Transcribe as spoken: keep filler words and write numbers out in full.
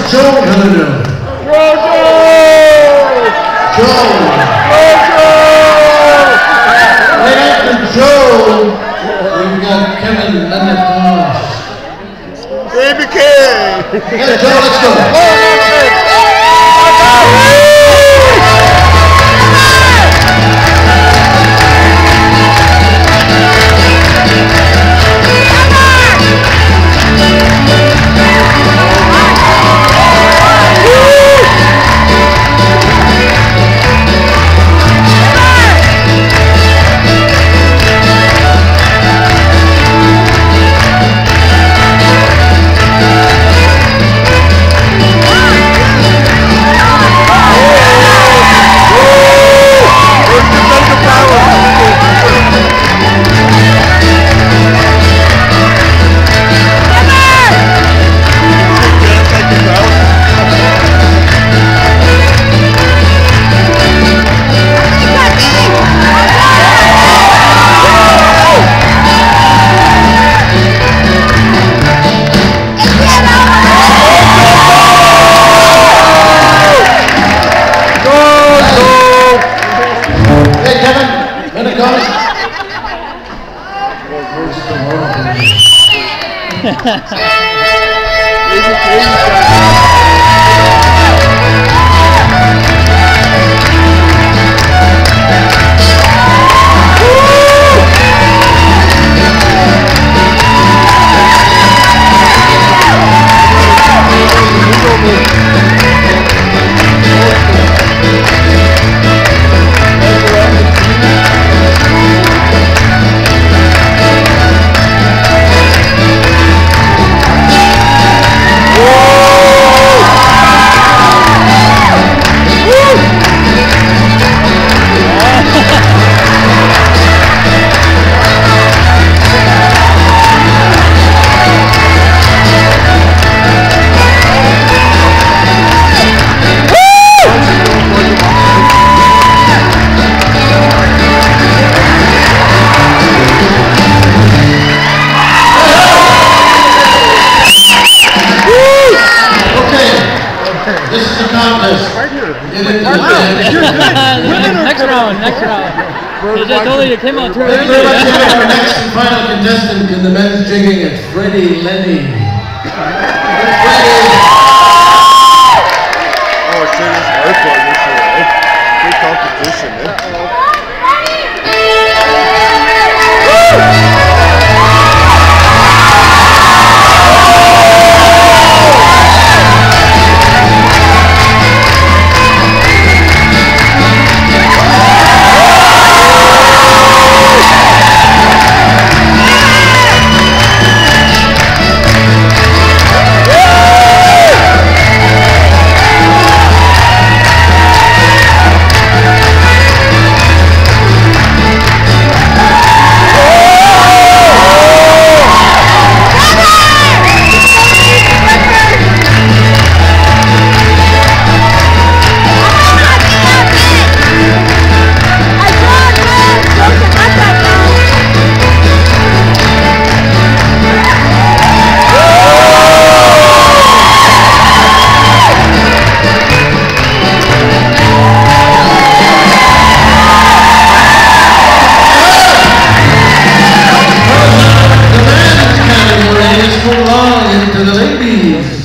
Joe gonna do? Jojo! Joe! Jojo! Right after Joe, we've got Kevin Menicoche. Baby K! Yeah, Joe, let's go. This is the contest. Next round, next round. They just told you to come out too early. Our next and final contestant in the men's jigging is Freddie Lenny. Oh, it's serious hardcore this year, eh? Good competition, eh? Move on into the ladies.